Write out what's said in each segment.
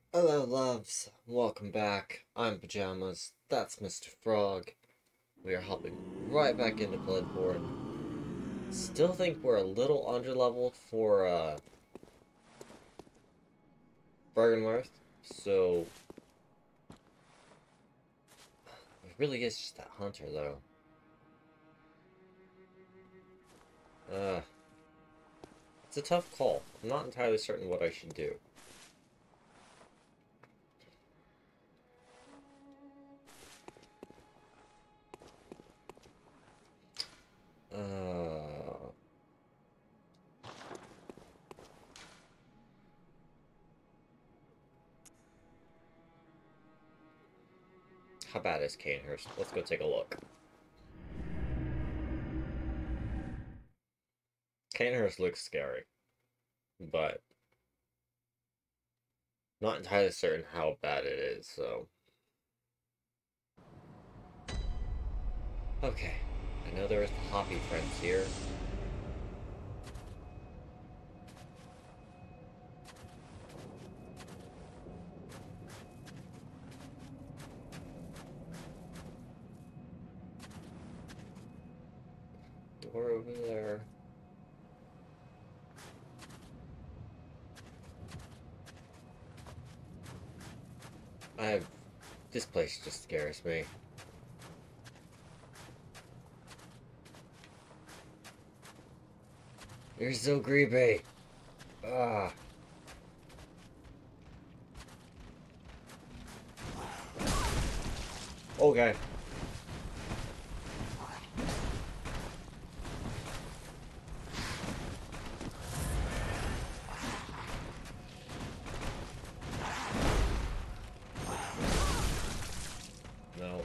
Hello, loves. Welcome back. I'm Pajamas. That's Mr. Frog. We are hopping right back into Bloodborne. Still think we're a little underleveled for Bergenworth, so it really is just that hunter, though. Uh, it's a tough call. I'm not entirely certain what I should do. Uh, how bad is Canehurst? Let's go take a look. Canehurst looks scary, but not entirely certain how bad it is, so. Okay, I know there's the Hoppy friends here. Door over there. I have... This place just scares me. You're so creepy. Ah. Okay. No.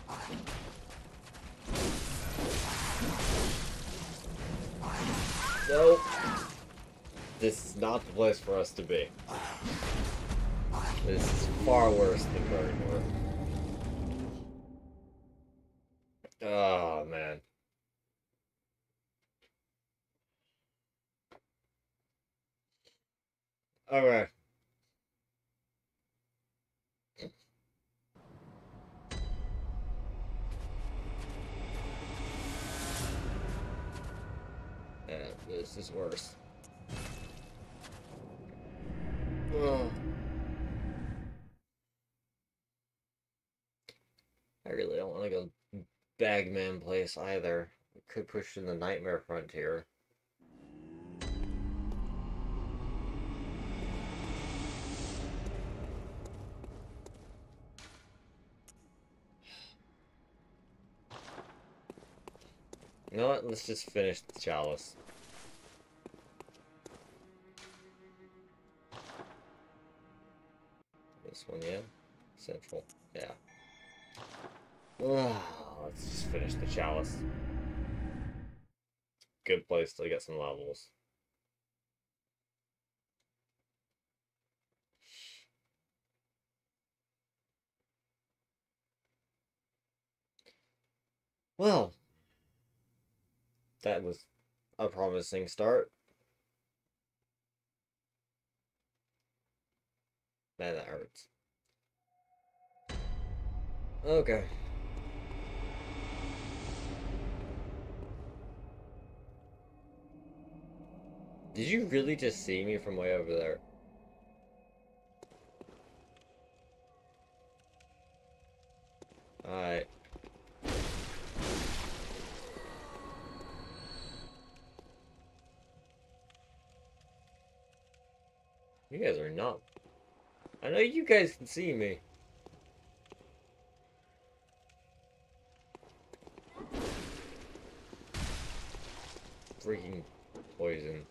No. This is not the place for us to be. This is far worse than Burnworth. Oh, man. Okay. Yeah, this is worse. Ugh. I really don't want to go Bagman place either. We could push in the Nightmare Frontier. You know what? Let's just finish the Chalice. This one, yeah? Central. Yeah. Ugh, let's just finish the Chalice. Good place to get some levels. Well, that was a promising start. Man, that hurts. Okay. Did you really just see me from way over there? Alright. You guys are not... I know you guys can see me. Freaking poison.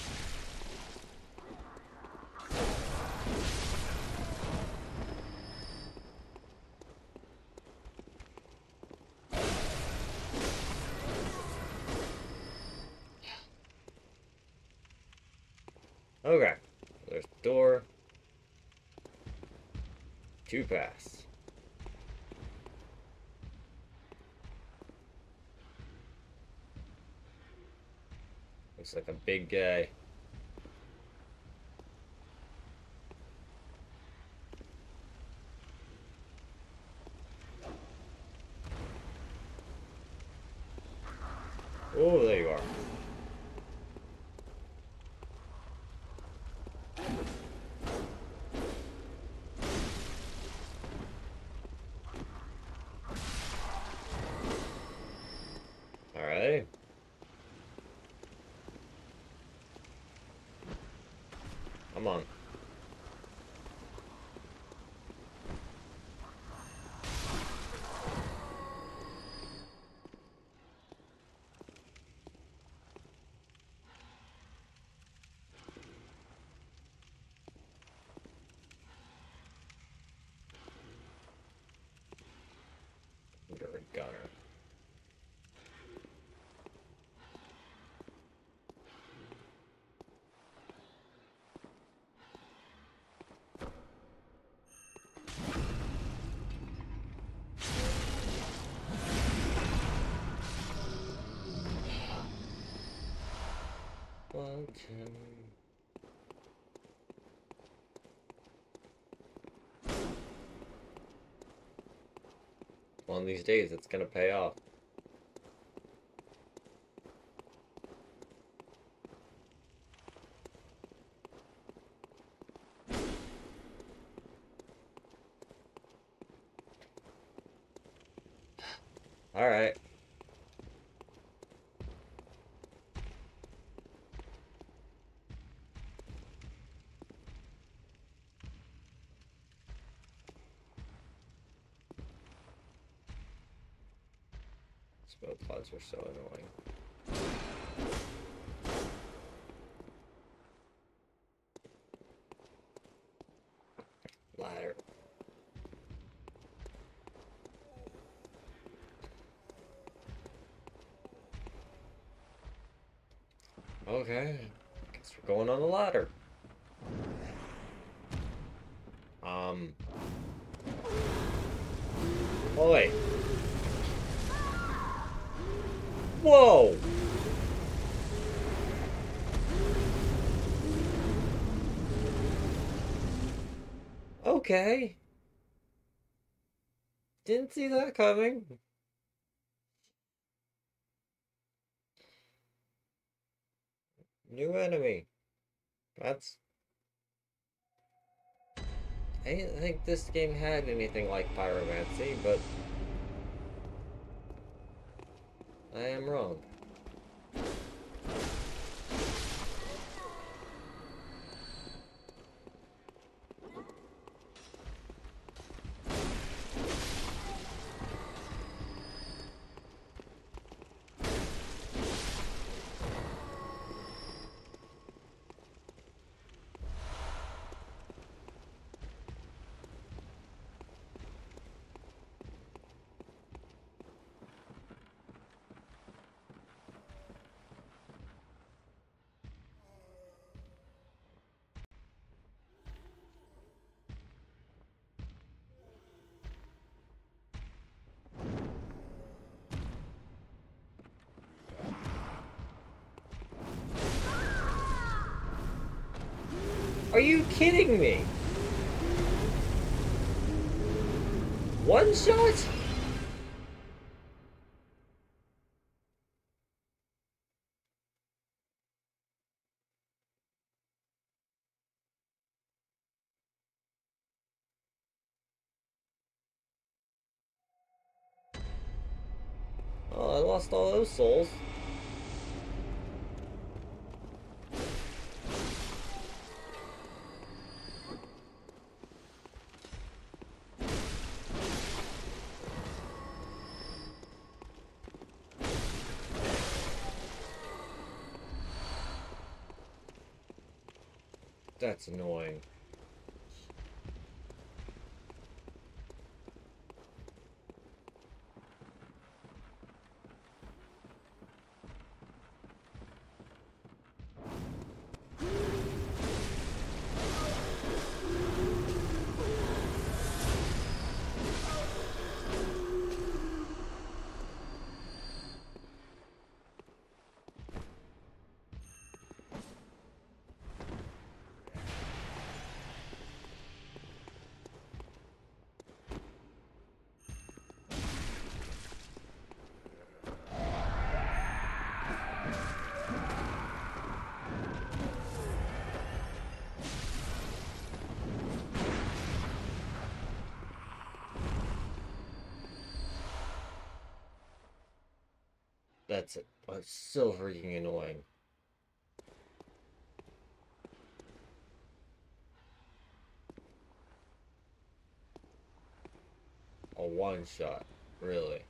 Okay. There's the door. Two pass. Looks like a big guy. Oh, there you are. Alright. Come on. You're a gunner. One of these days, it's gonna pay off. Alright. Smoke clouds are so annoying. Ladder. Okay. Guess we're going on the ladder. Oh wait. Whoa! Okay. Didn't see that coming. New enemy. That's... I didn't think this game had anything like pyromancy, but... I am wrong. Are you kidding me? One shot? Oh, I lost all those souls. That's annoying. That's it. It's so freaking annoying. A one shot, really.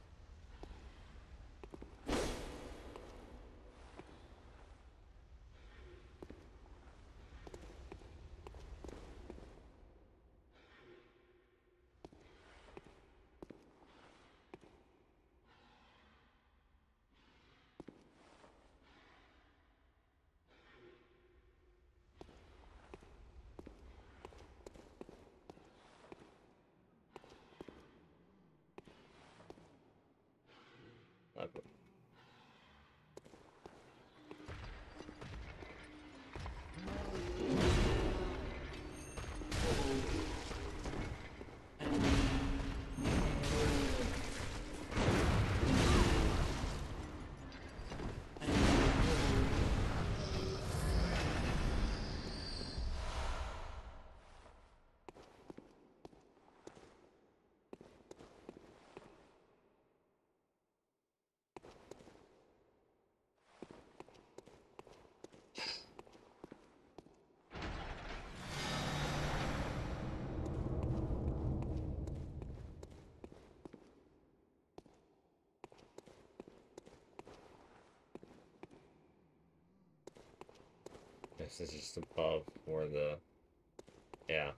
This is just above where the... Yeah.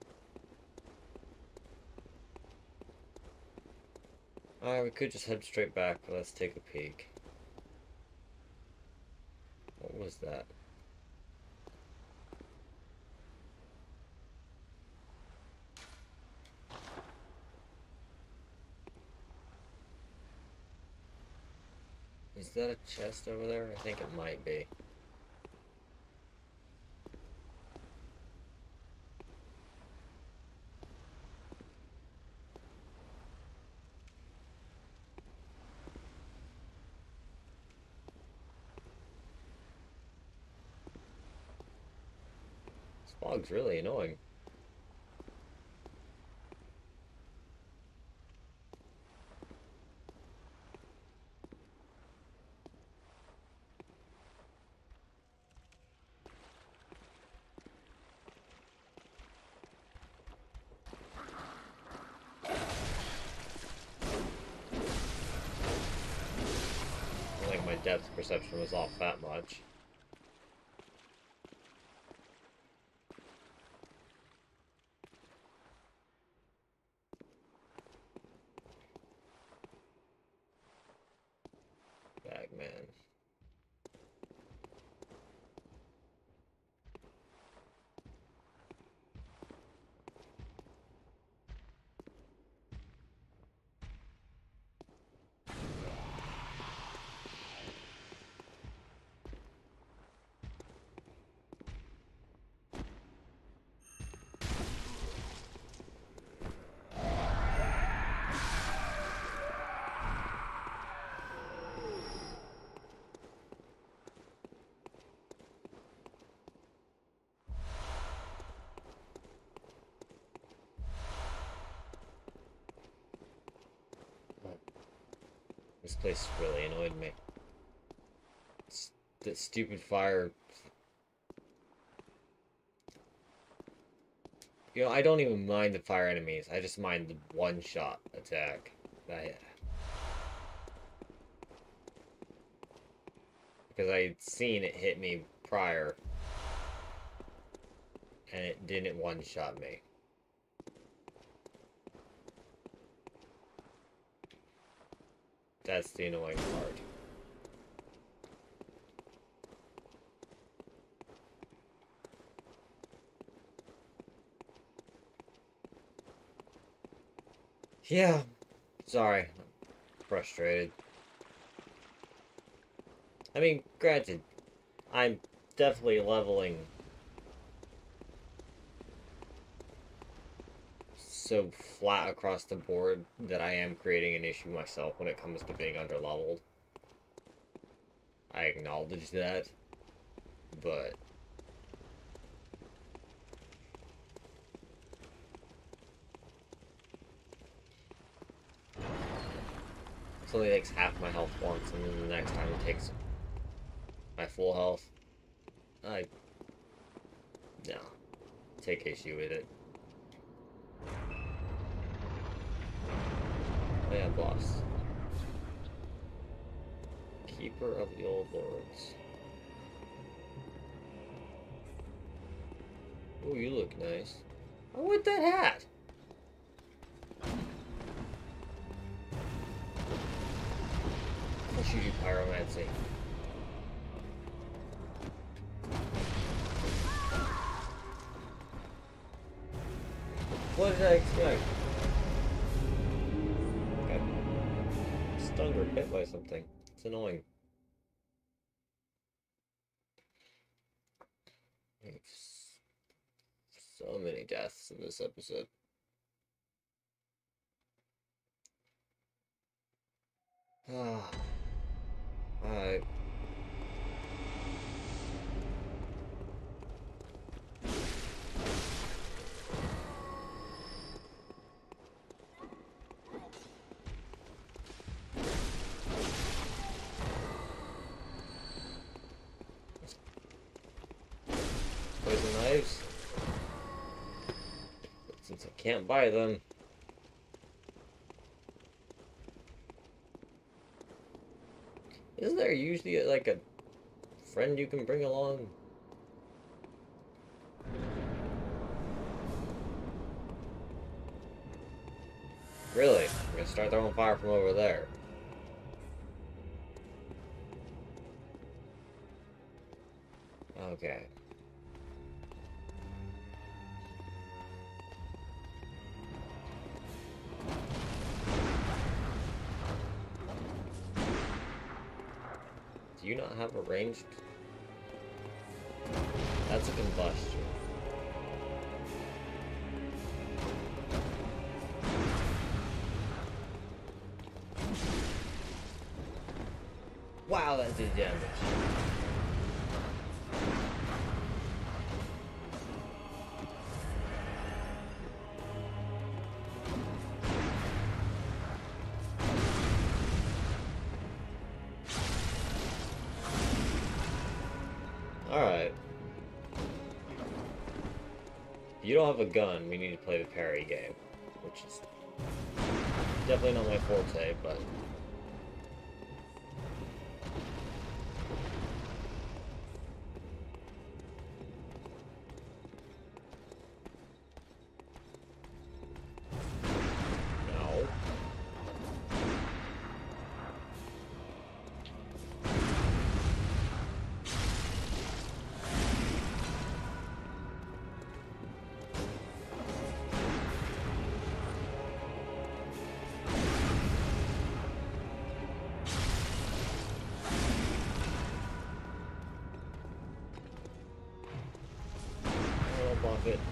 Alright, we could just head straight back, but let's take a peek. What was that? Is that a chest over there? I think it might be. This fog's really annoying. I think my depth perception was off that much. Bagman. This place really annoyed me. That stupid fire. You know, I don't even mind the fire enemies. I just mind the one-shot attack. Because I'd seen it hit me prior. And it didn't one-shot me. That's the annoying part. Yeah, sorry. I'm frustrated. I mean, granted, I'm definitely leveling so flat across the board that I am creating an issue myself when it comes to being underleveled. I acknowledge that, but It only takes half my health once, and then the next time it takes my full health. I... no. Take issue with it. Oh yeah, boss. Keeper of the Old Lords. Oh, you look nice. I want that hat! Of course you do pyromancy. What did I expect? Okay. Stunned or hit by something. It's annoying. So many deaths in this episode. Ah. Alright. Poison knives. Since I can't buy them. Isn't there usually like a friend you can bring along? Really? I'm gonna start throwing fire from over there. Okay. Do you not have a ranged? That's a combustion. Wow, that did damage. Alright. You don't have a gun, we need to play the parry game. Which is definitely not my forte, but... no. Off it.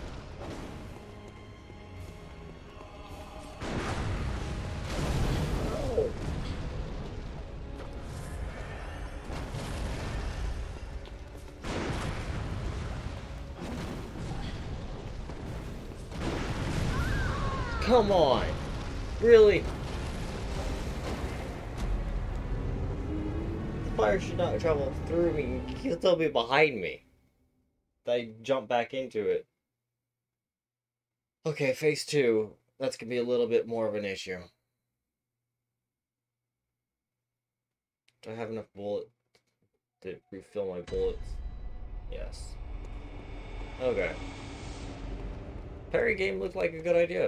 No. Come on. Really? The fire should not travel through me. You can still be behind me. I jump back into it. Okay, phase 2. That's gonna be a little bit more of an issue. Do I have enough bullets to refill my bullets? Yes. Okay. Parry game looked like a good idea.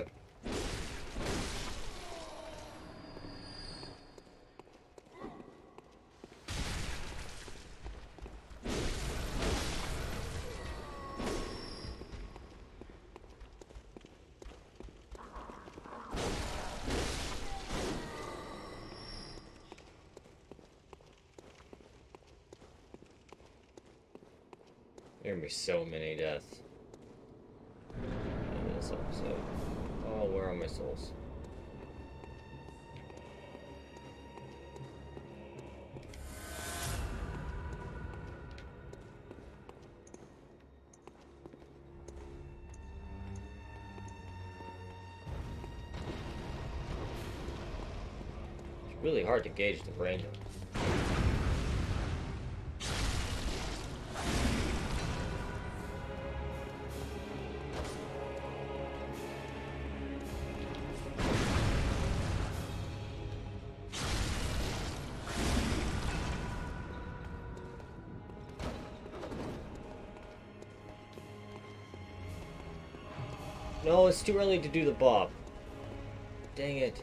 There are gonna be so many deaths in this episode. Oh, where are my souls? really hard to gauge the range of. No, it's too early to do the bob. Dang it.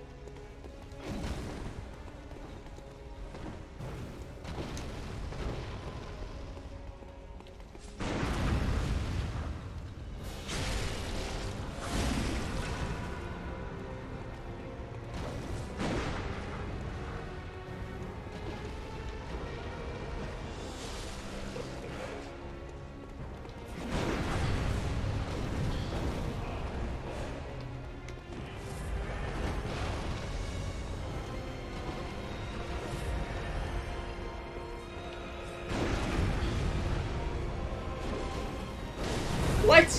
What?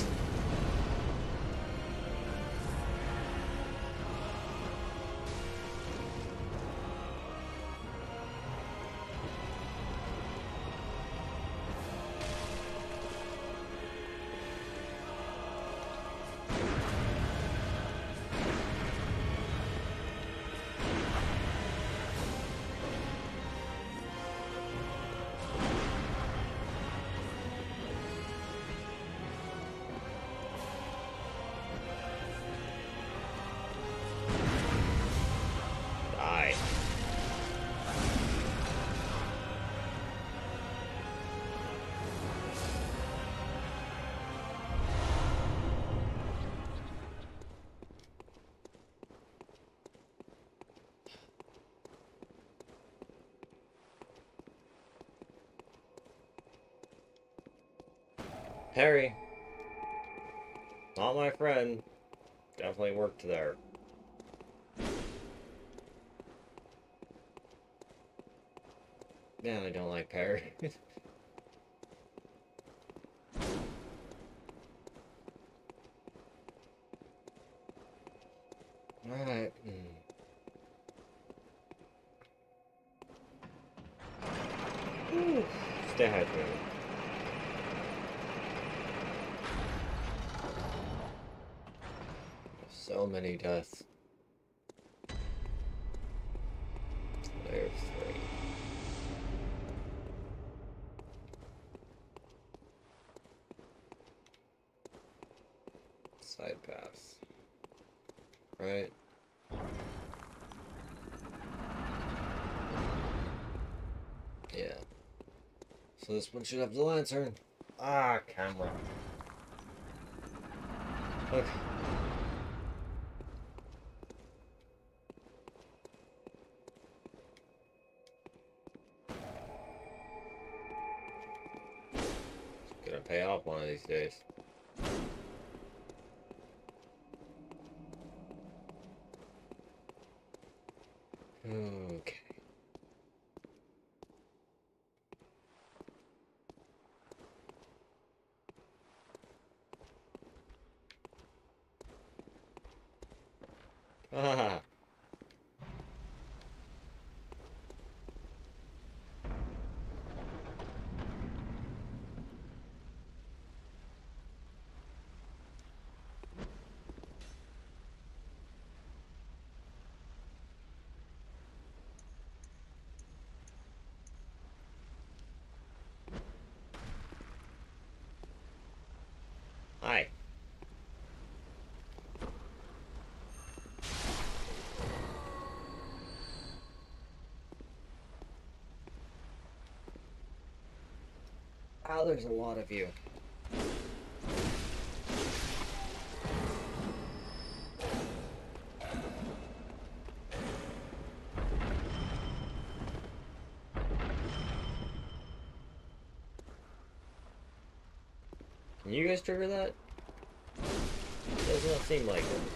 Die. Harry. Not my friend. Definitely worked there. Man, I don't like Perry. Alright. Stay hydrated. So many deaths. There's 3. Side paths. Right? Yeah. So this one should have the lantern. Ah, camera. Okay. It's gonna pay off one of these days. Okay. Ah. Hi. Oh, there's a lot of you. Can you guys trigger that? Does not seem like it.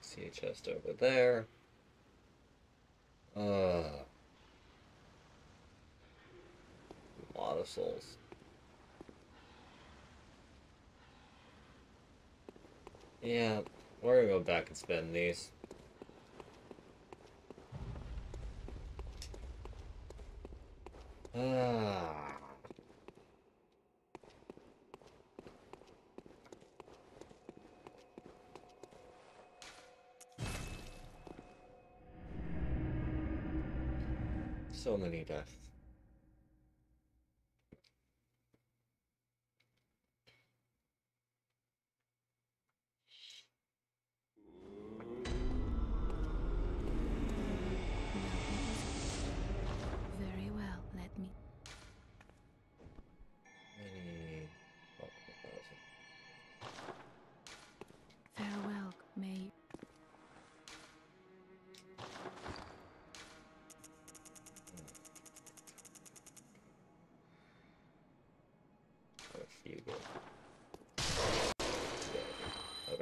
See a chest over there. A lot of souls. Yeah, we're gonna go back and spend these. So many deaths. Very well, let me. Many. Oh, 1,000. Farewell, may. A few good. Okay.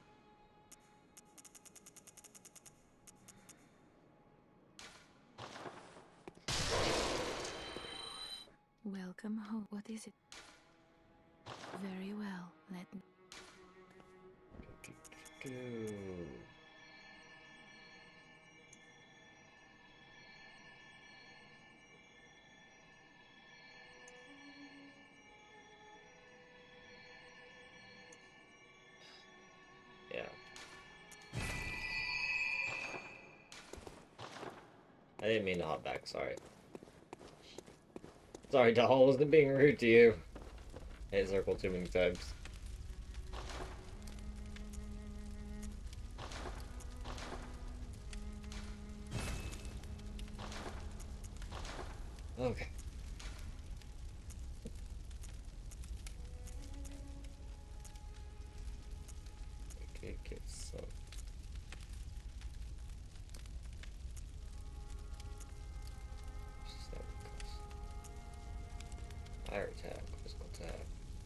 Welcome home. What is it? Very well, let me. Yeah. I didn't mean to hop back, sorry. Sorry, doll, I wasn't being rude to you. I hit circle too many times. Okay. Okay, get some. Fire attack, physical attack.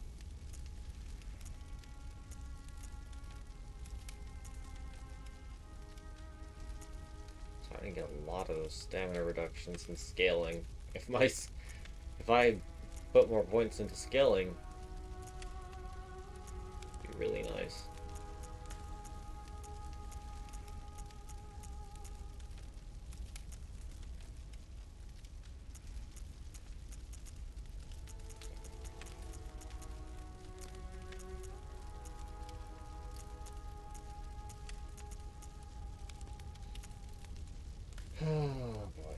Starting to get a lot of those stamina reductions and scaling. If I put more points into scaling, it'd be really nice. Oh boy.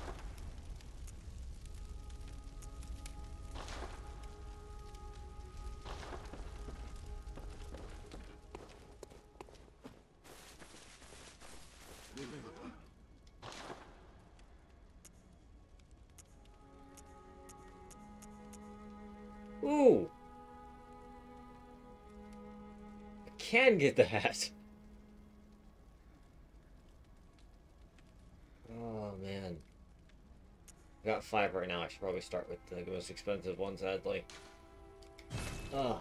Ooh! I can get that! Oh man. I got 5 right now. I should probably start with the most expensive one, sadly. Ah.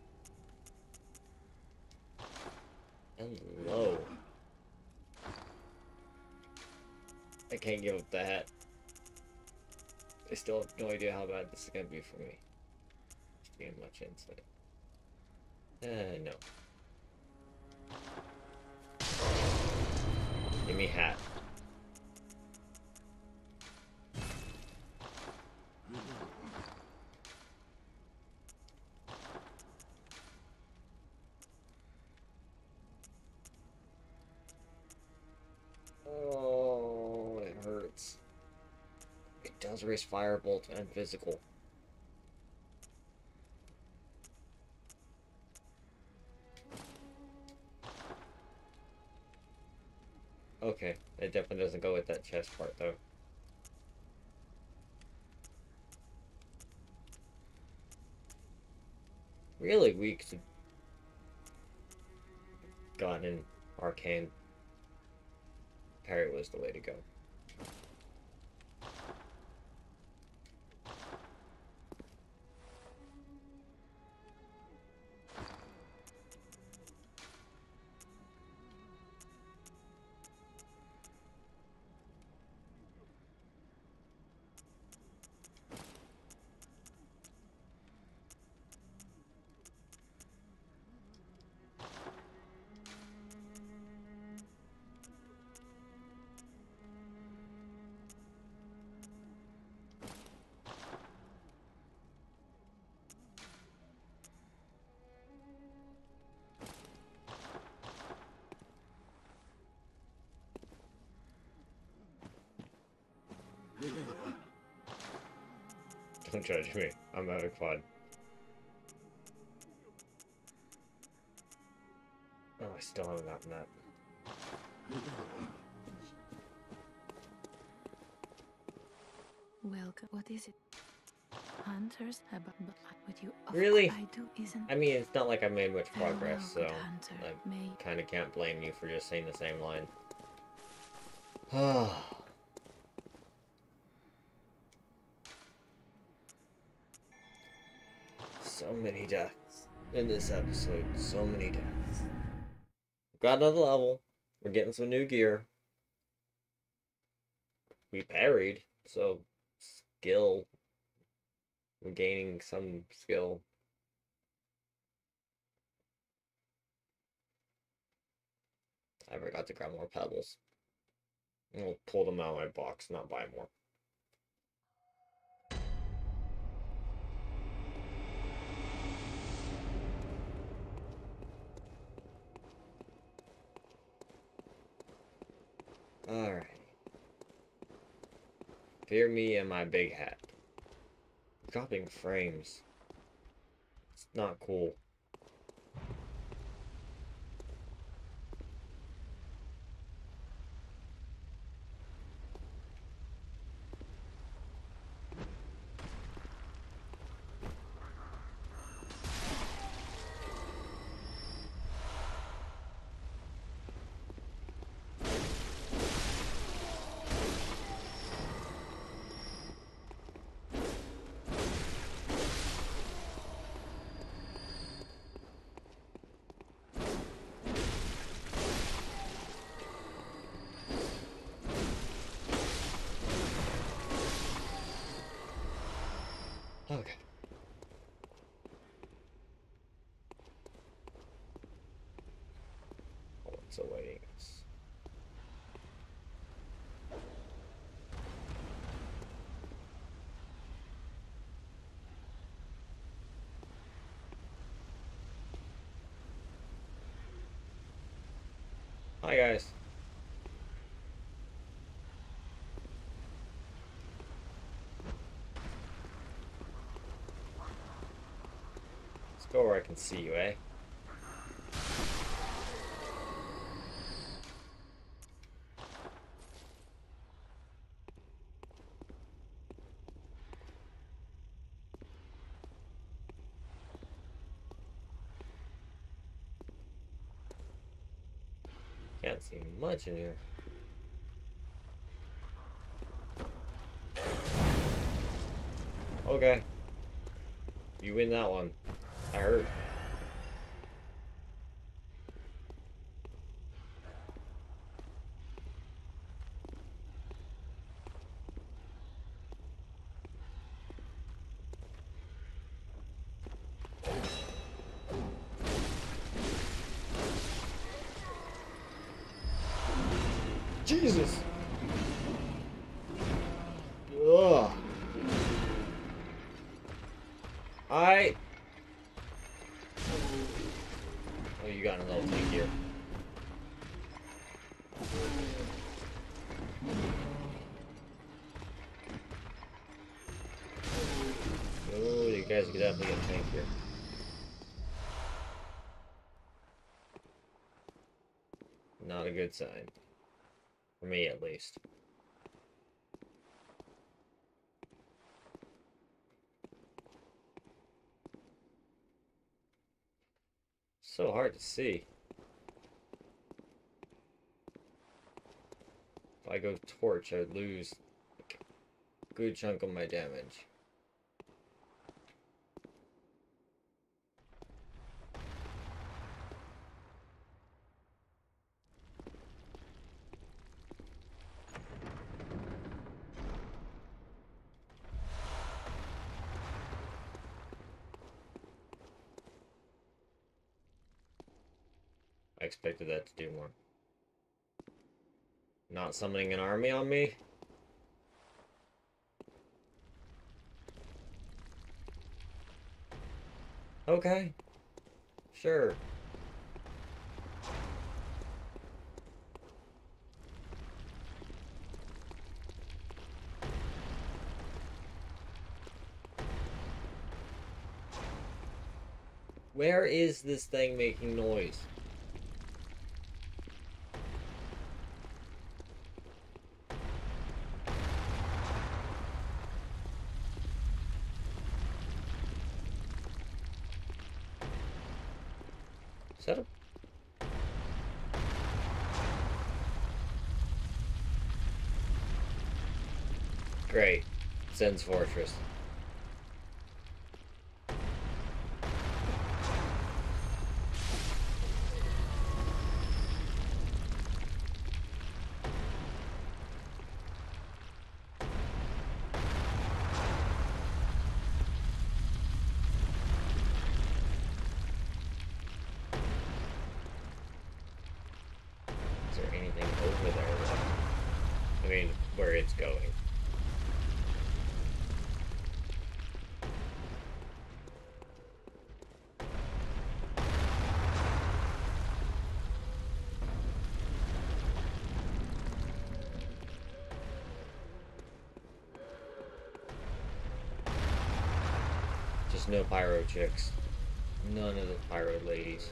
And low. I can't give up the hat. I still have no idea how bad this is gonna be for me. Just being much insight. No. Give me hat. Oh, it hurts. It does raise firebolt and physical. Okay, it definitely doesn't go with that chest part though. Really weak to gun and arcane. Parry was the way to go. Don't judge me. I'm having fun. Oh, I still haven't gotten that. Welcome. What is it? Hunters about what you Really? I do isn't. I mean, it's not like I made much progress, so Farewell, good hunter. I kind of can't blame you for just saying the same line. Ah. So many deaths in this episode. So many deaths. Got another level. We're getting some new gear. We parried, so skill. We're gaining some skill. I forgot to grab more pebbles. I'll pull them out of my box, not buy more. Alright. Fear me and my big hat. Dropping frames. It's not cool. Okay. Oh, it's awaiting us. Hi, guys. Let's go where I can see you, eh? Can't see much in here. Okay. You win that one. I heard. Jesus! Ugh. Oh, you got a little thing here. Oh, you guys could definitely get a tank here. Not a good sign. For me, at least. So hard to see. If I go torch, I'd lose a good chunk of my damage. I expected that to do more. Not summoning an army on me? Okay. Sure. Where is this thing making noise? Is that a... Great. Zen's Fortress. Is there anything over there, though? I mean, where it's going. Just no pyro chicks. None of the pyro ladies.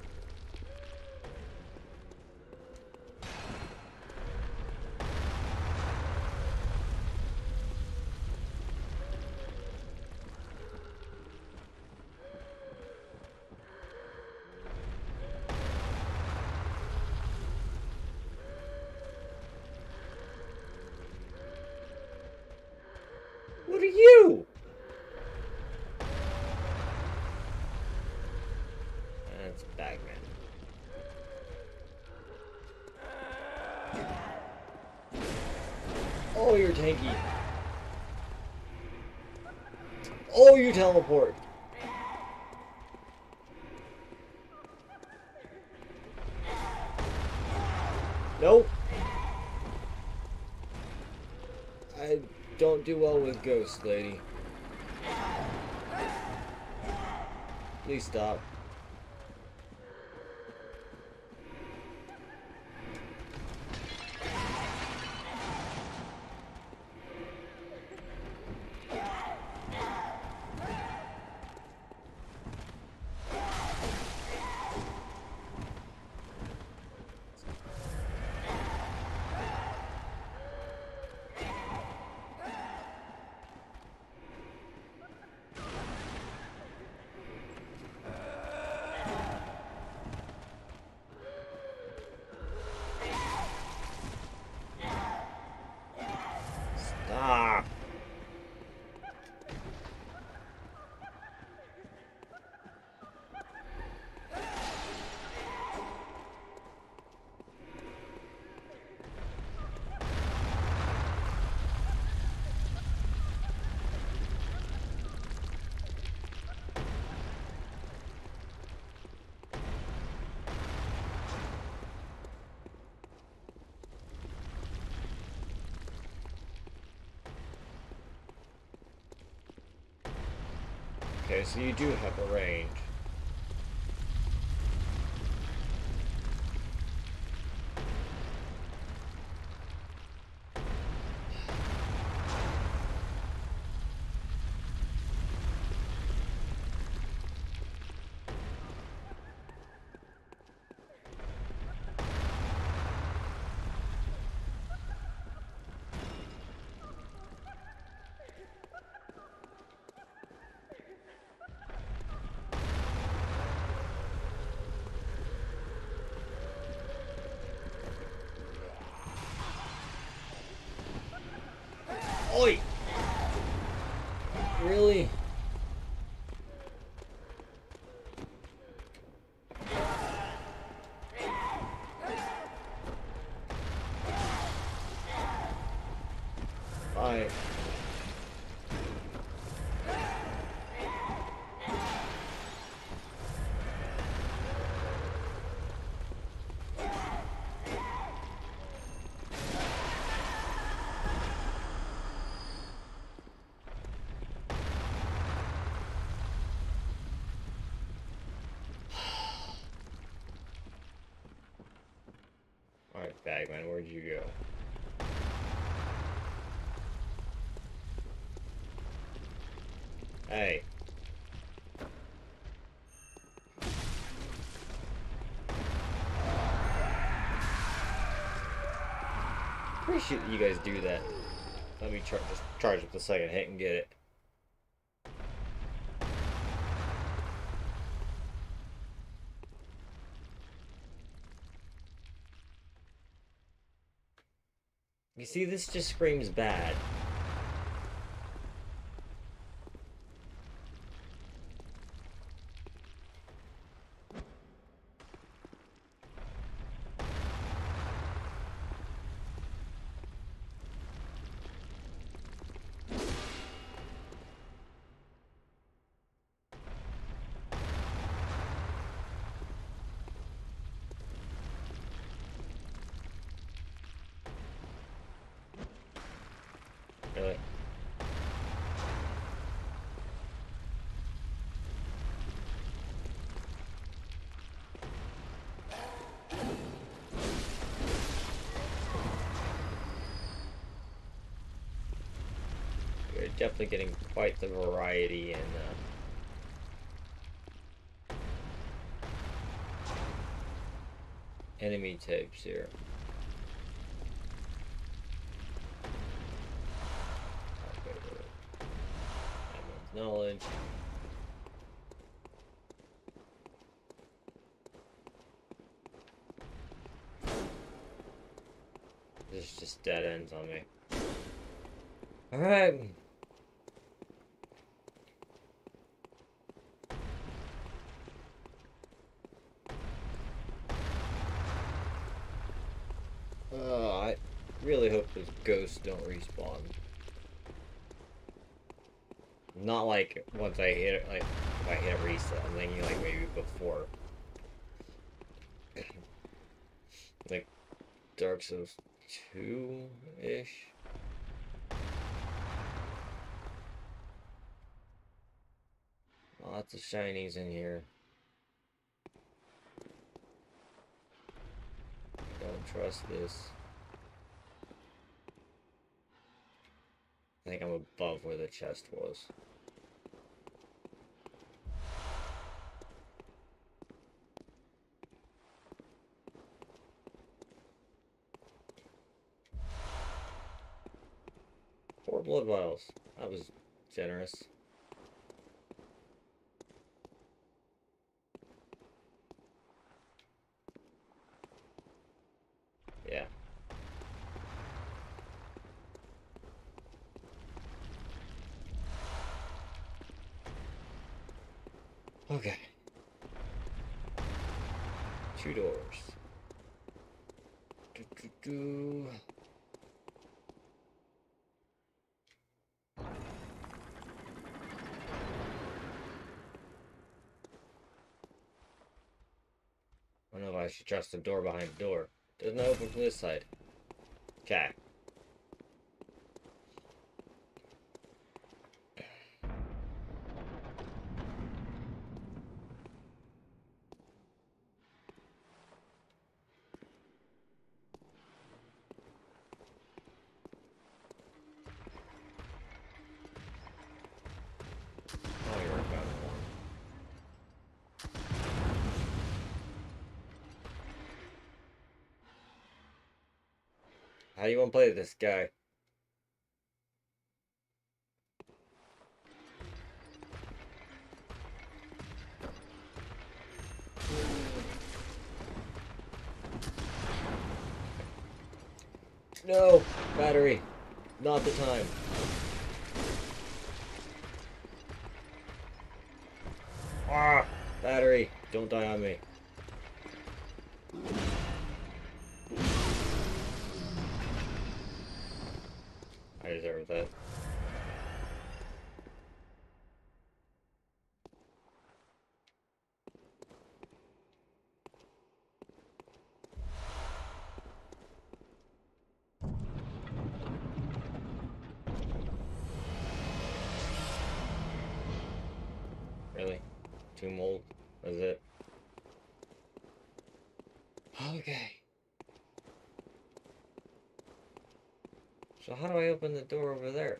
What are you? That's Bagman. Oh, you're tanky. Oh, you teleport. Nope. I don't do well with ghosts, lady. Please stop. Stop. Okay, so you do have a range. Oi! Really? Bye. Alright, Bagman, where'd you go? Hey. appreciate that you guys do that. Let me just charge up the second hit and get it. You see, this just screams bad. Really? We're definitely getting quite the variety in enemy types here. Knowledge. This just dead ends on me. Alright. I really hope those ghosts don't respawn. Not like once I hit it, like if I hit a reset. I'm thinking like maybe before. Like Dark Souls 2-ish. Lots of shinies in here. Don't trust this. I think I'm above where the chest was. Four blood vials. That was generous. Yeah. Okay. 2 doors. Do, do, do. I don't know if I should trust the door behind the door. Doesn't open from this side. Okay. Oh, you're about one. How do you want to play this guy? No! Battery! Not the time. Ah! Battery! Don't die on me. I deserve that. Really? 2 mold? That's it? Okay. So how do I open the door over there?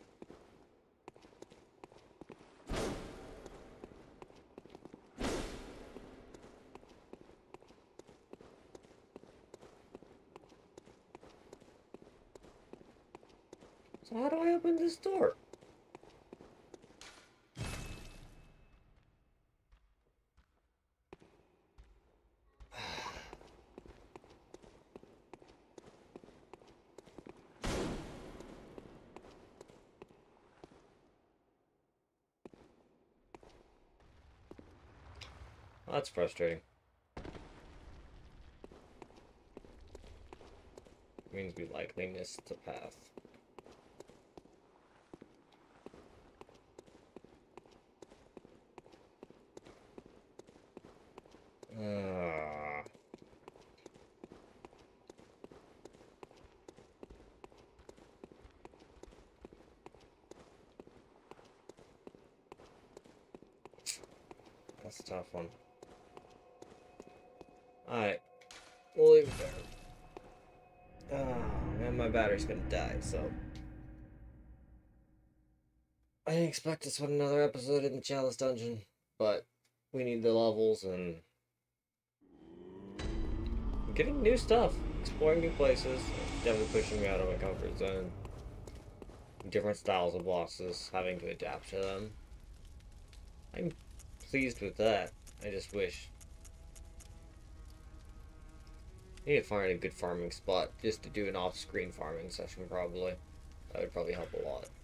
So how do I open this door? Well, that's frustrating. Means we likely missed the path. Ah. That's a tough one. Alright, we'll leave it there. Oh, and my battery's gonna die, so. I didn't expect to spend another episode in the Chalice Dungeon, but we need the levels and getting new stuff, exploring new places, definitely pushing me out of my comfort zone. Different styles of bosses, having to adapt to them. I'm pleased with that. I just wish I need to find a good farming spot just to do an off-screen farming session, probably. That would probably help a lot.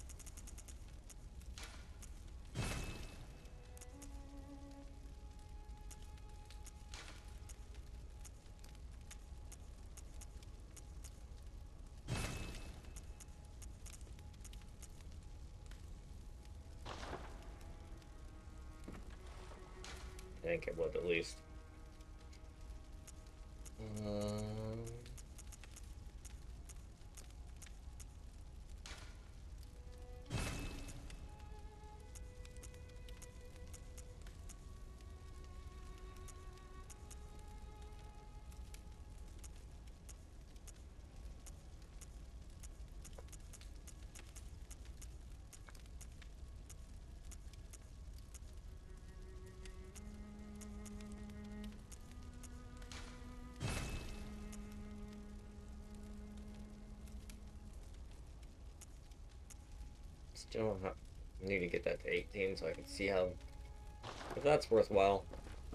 I think it would, at least. Um... Still need to get that to 18 so I can see how, if that's worthwhile.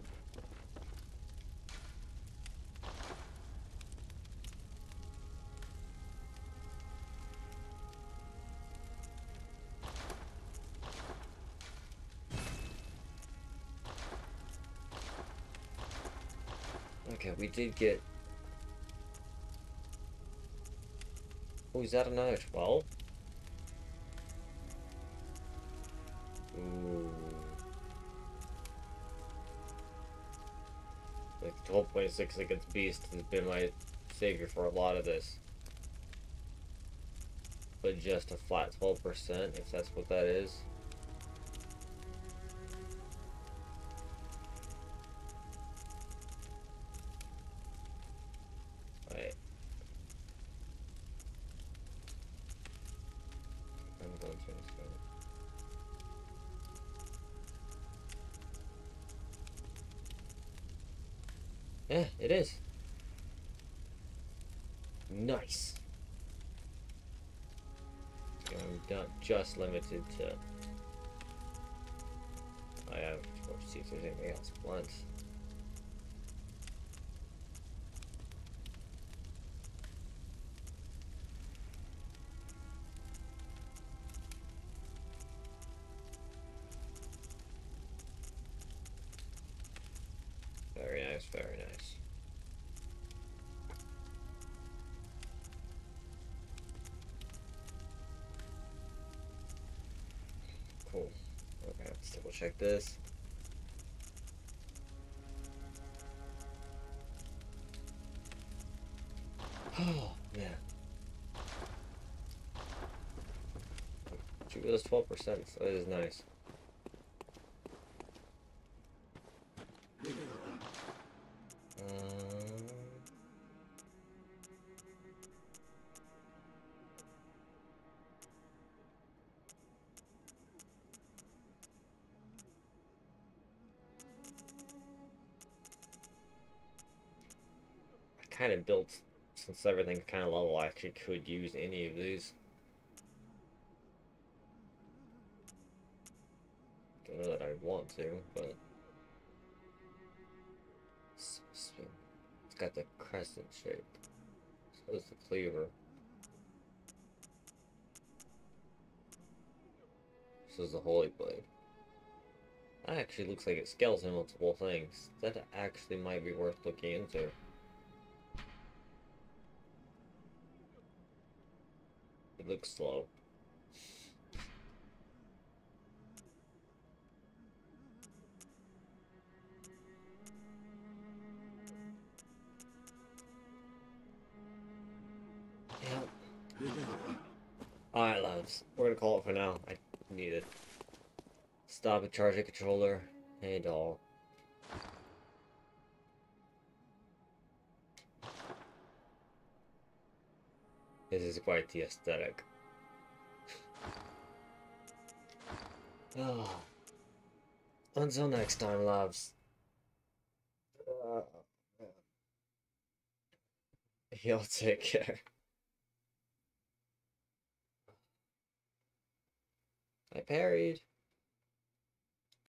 Okay, we did get... Oh, is that another 12? Ooh. Like 12.6 against Beast has been my savior for a lot of this. But just a flat 12%, if that's what that is. Right. I'm going to yeah, it is. Nice. I'm not just limited to... I have to see if there's anything else blunt. Very nice, very nice. Cool. Okay, let's double check this. Oh, man. Shoot, those 12%, so that is nice. I kind of built, since everything's kind of level, I actually could use any of these. would want to, but it's got the crescent shape. So is the cleaver. So is the holy blade. That actually looks like it scales in multiple things. That actually might be worth looking into. It looks slow. Yep. Alright, loves. We're gonna call it for now. I need it. Stop and charge the controller. Hey, doll. This is quite the aesthetic. Ah. Until next time, loves. Y'all take care. I parried.